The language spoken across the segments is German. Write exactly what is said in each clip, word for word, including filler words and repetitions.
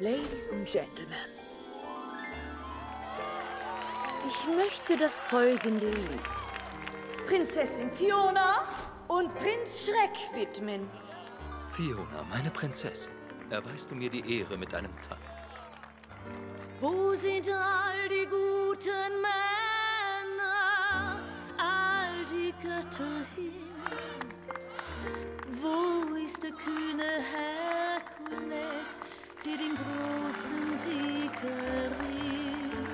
Ladies and Gentlemen, ich möchte das folgende Lied Prinzessin Fiona und Prinz Schreck widmen. Fiona, meine Prinzessin, erweist du mir die Ehre mit einem Tanz. Wo sind all die guten Männer, all die Götter hin? Wo ist der kühne Herkules, der den großen Sieg erring?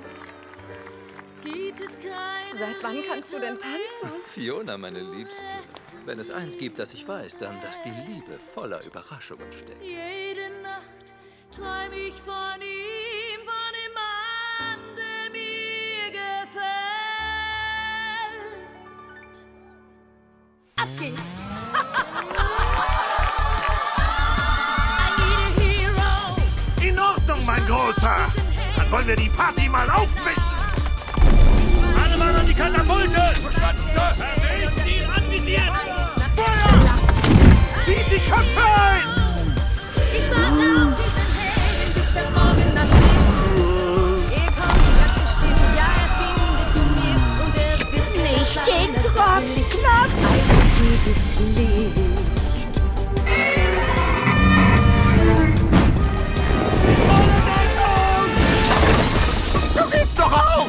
Gibt es keine Seit wann kannst du denn tanzen? Fiona, meine Liebste, wenn es eins gibt, das ich weiß, dann, dass die Liebe voller Überraschungen steckt. Jede Nacht träum ich von ihm, von dem Mann, der mir gefällt. Ab geht's! In Ordnung, mein Großer! Dann wollen wir die Party mal aufmischen! Alle Mann an die Katapulte! Verstanden, Sir! Verwählt Ziel anvisiert! Feuer! Zieht die Köpfe ein! Ich warte auf diesen Helden, bis der Morgen nachbricht. Er kommt ganz bestimmt, ja, er findet ihn mir. Und er wird nicht den Tropfknopf als liebes Licht. So geht's doch auch!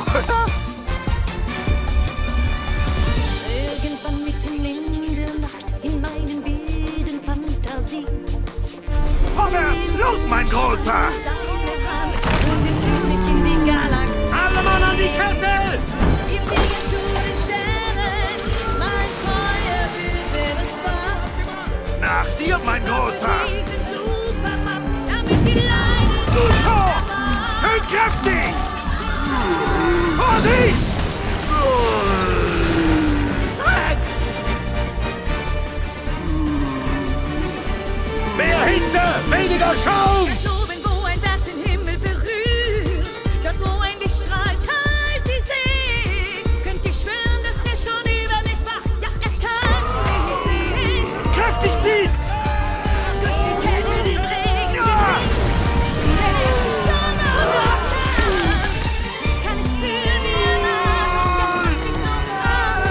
Irgendwann mitten in der Nacht in meinen wilden Fantasien. Vorwärts! Los, mein Großer! Seine Hand und den König in die Galaxie. Alle Mann an die Kessel! Wir fliegen zu den Sternen. Mein Feuer wird wahr. Nach dir, mein Großer! Wir sind Superman, damit die Leine Gut so! Schön kräftig! Vorsicht! Mehr Hitze! Weniger Schaum! Ganz oben, wo ein Berg den Himmel berührt, dort wo ein Licht strahlt, teilt die See. Könnt ihr schwören, dass er schon über mich wacht? Ja, er kann mich sehen. Kräftig ziehen! Durch die Kälte, den Regen, Ja! wenn er die Sonne kann, kann ich fühlen, wie er naht. Das macht mich so warm.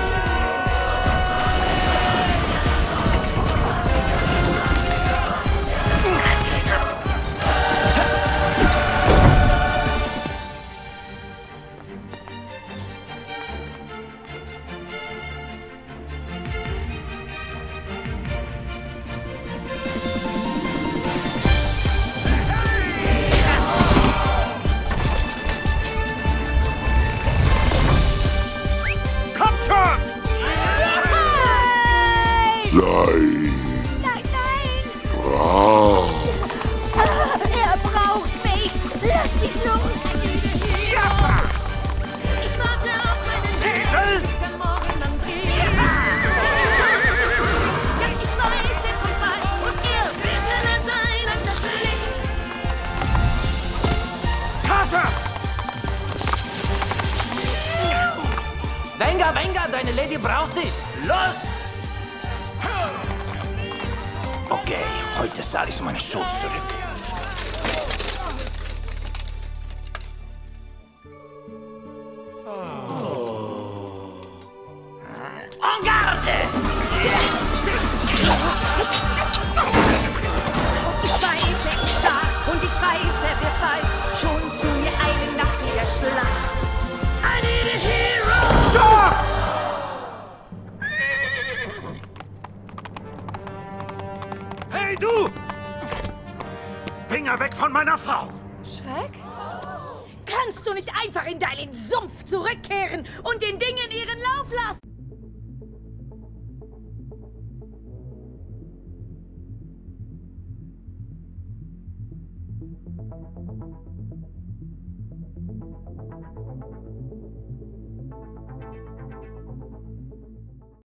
Kommt schon! Nein, nein! Ah. Er braucht mich! Lass mich los! Ja! Ich warte auf meinen Esel! bis der Morgen dann bricht. Ja, ich weiß, er kommt bald und er wird schneller sein als das Licht. Kater! Venga, venga, deine Lady braucht dich. Los! Okay, heute zahle ich meine Schuld zurück. En garde! Ich weiß, er ist stark und ich weiß, er wird bald schon zu mir eilen nach der Schlacht. I need a hero! Stopp! Hey, du! Finger weg von meiner Frau! Schreck? Kannst du nicht einfach in deinen Sumpf zurückkehren und den Dingen ihren Lauf lassen?